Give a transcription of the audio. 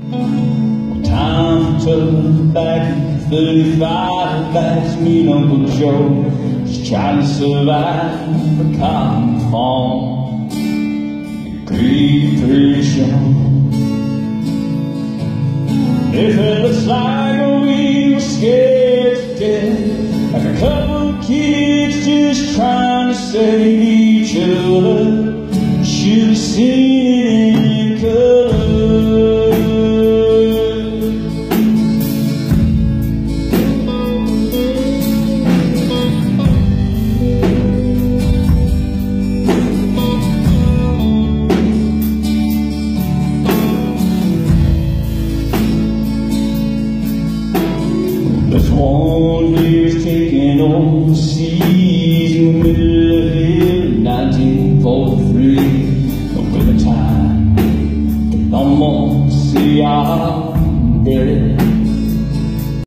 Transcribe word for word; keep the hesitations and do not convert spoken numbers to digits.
Time took back thirty-five backs, me and Uncle Joe just trying to survive the cotton farm. Great depression. If it looks like we were scared to death, like a couple of kids just trying to save each other, should have seen it in color. This one year's taken overseas in the middle of here in nineteen forty-three. With a time to almost see our